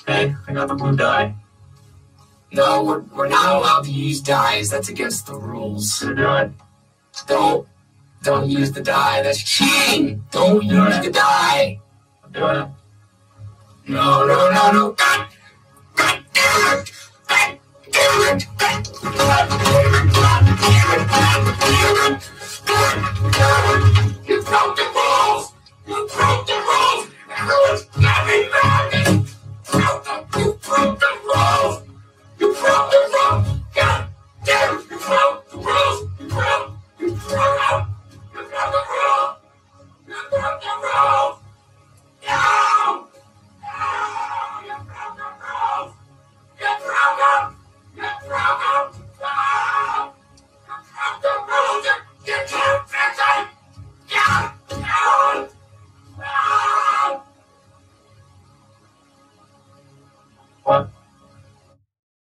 Hey, I got the blue die. No, we're not allowed to use dyes. That's against the rules. Don't use the die. That's cheating. Don't use the die. I'm doing it. No. God damn it. God damn it. You broke the rules. You broke the rules. Everyone's getting mad. You broke the rules. You broke the rules. God damn it. You broke the rules. You broke the rules. You broke the rules. You broke the rules. No! You broke the rules. You broke them. You broke them. No! You broke the rules. You can't fix it. No! What?